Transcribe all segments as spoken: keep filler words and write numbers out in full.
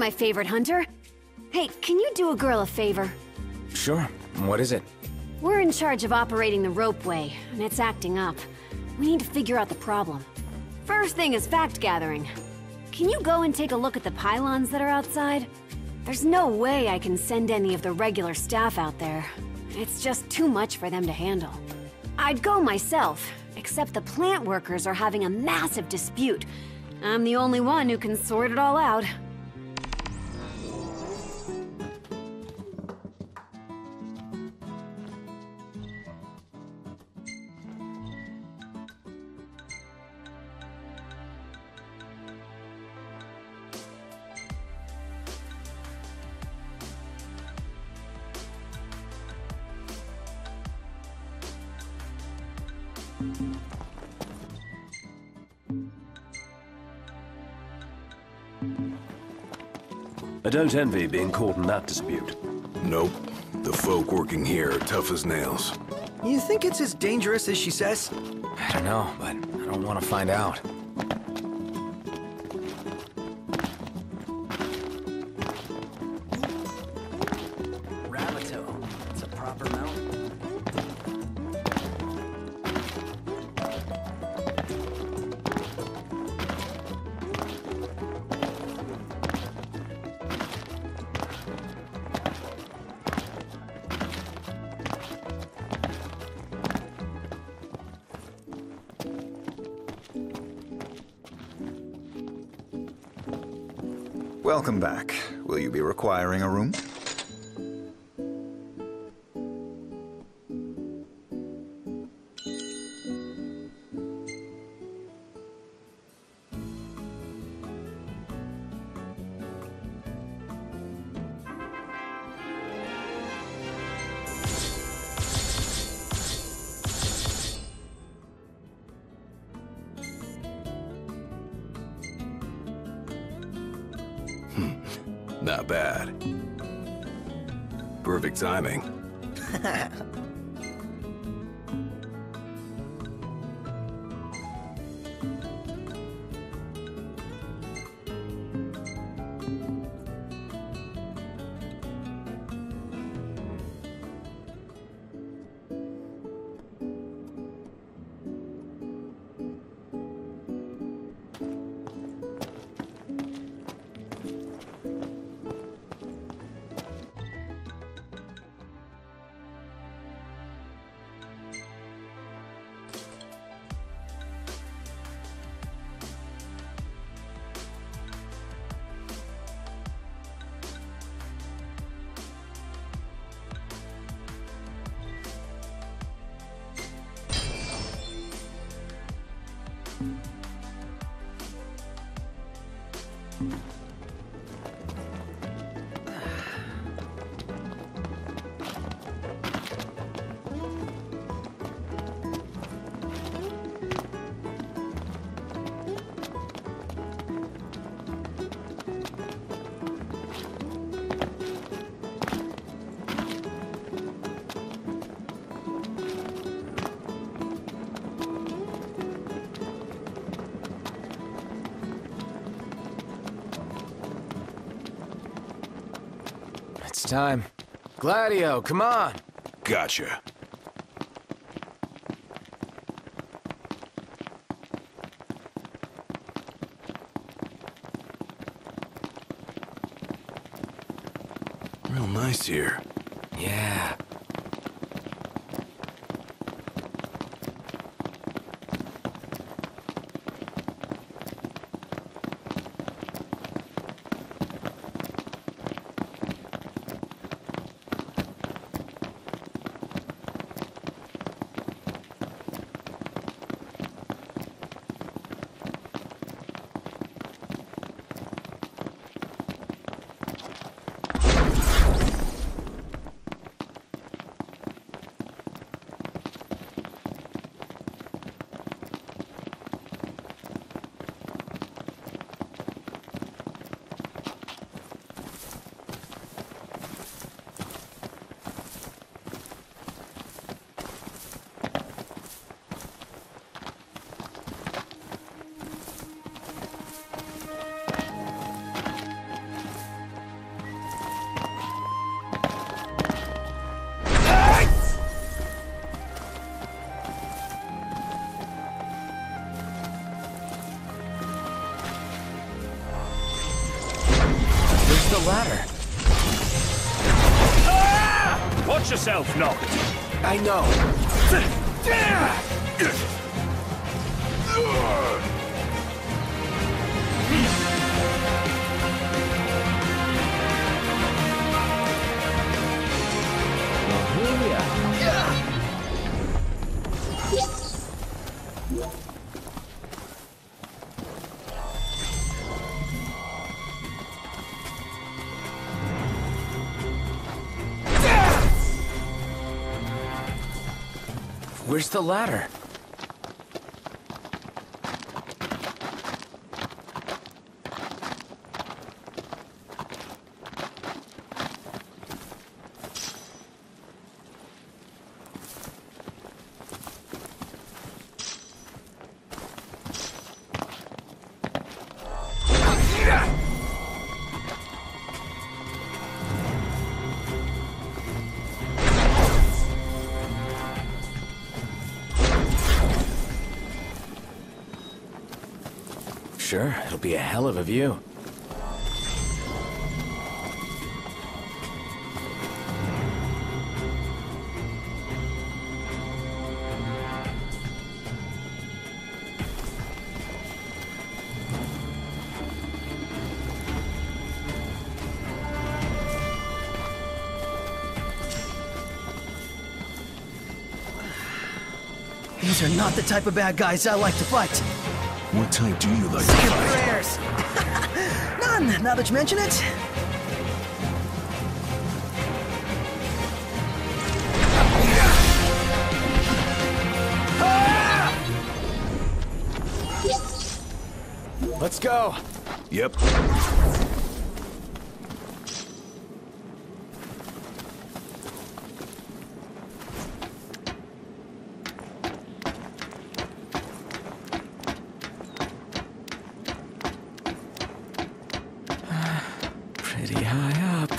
my favorite hunter. Hey, can you do a girl a favor? Sure. What is it? We're in charge of operating the ropeway, and it's acting up. We need to figure out the problem. First thing is fact gathering. Can you go and take a look at the pylons that are outside? There's no way I can send any of the regular staff out there. It's just too much for them to handle. I'd go myself, except the plant workers are having a massive dispute. I'm the only one who can sort it all out. I don't envy being caught in that dispute. Nope. The folk working here are tough as nails. You think it's as dangerous as she says? I don't know, but I don't want to find out. Ramato. It's a proper mount. Welcome back. Will you be requiring a room? Not bad. Perfect timing. It's time. Gladio, come on! Gotcha. Real nice here. Yeah. Watch yourself, Noct! I know. Where's the ladder? Sure, it'll be a hell of a view. These are not the type of bad guys I like to fight. What type do you like to Skip fight? prayers. None, now that you mention it. Let's go. Yep. Pretty high up.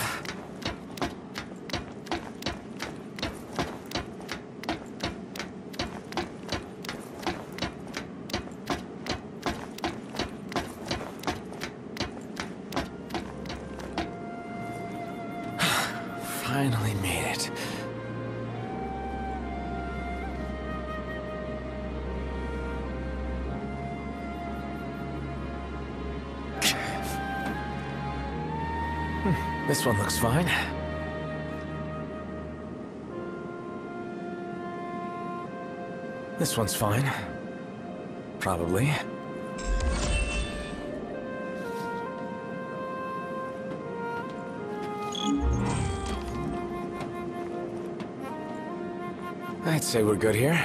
Finally made it. This one looks fine. This one's fine. Probably. I'd say we're good here.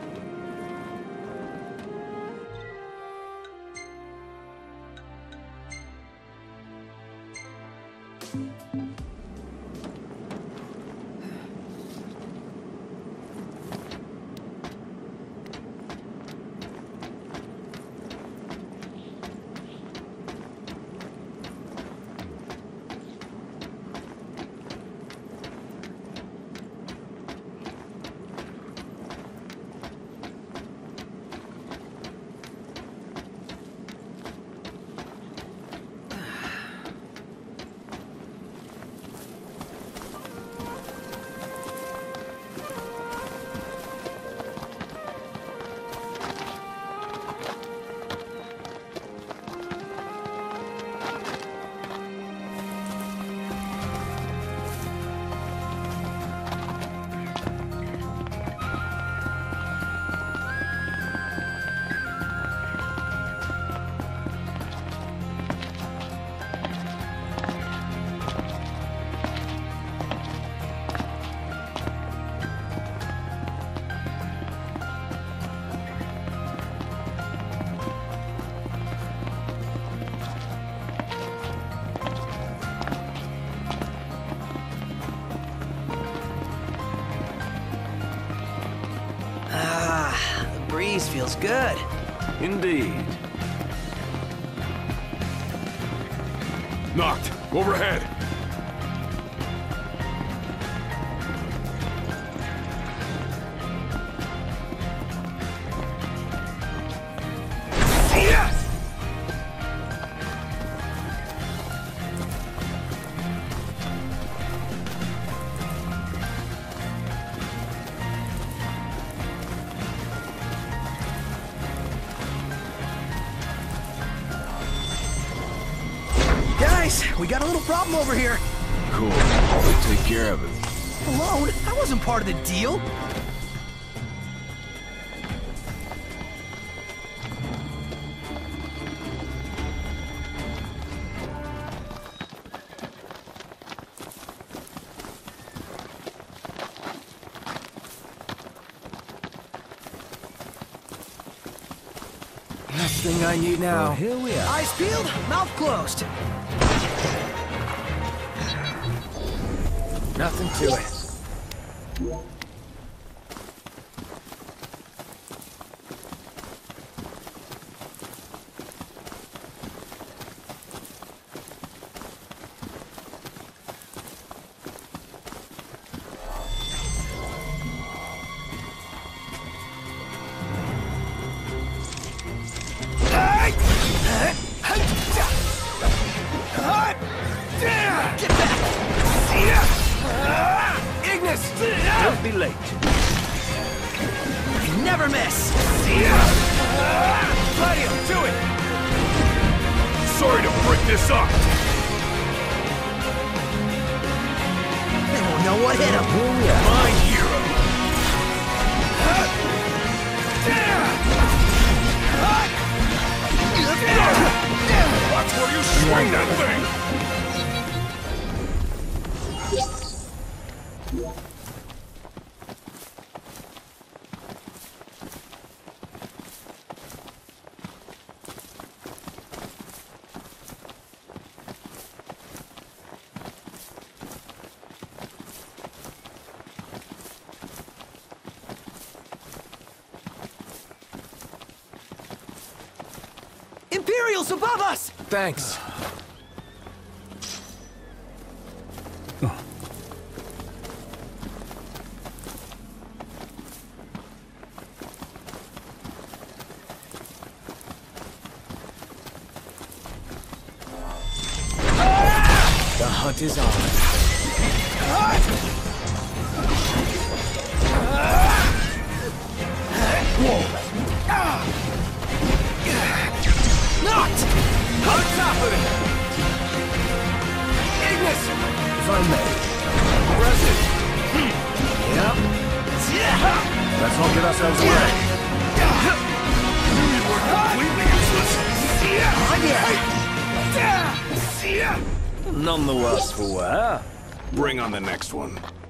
Breeze feels good. Indeed. Knocked. Overhead. Yes! we got a little problem over here. Cool. I'll take care of it. Alone? That wasn't part of the deal. Last thing I need now. Well, here we are. Eyes peeled, mouth closed. Nothing to it. Don't be late. Never miss. Gladio, do it! Sorry to break this up. They won't know what hit him. Here we are. My hero. Watch where you swing that thing! Imperials above us! Thanks. The hunt is on. Knocked! On top of it! Ignis! If I may. Aggressive! Yep. Let's all get ourselves away. You were completely useless. Oh, yeah! None the worse for wear. Bring on the next one.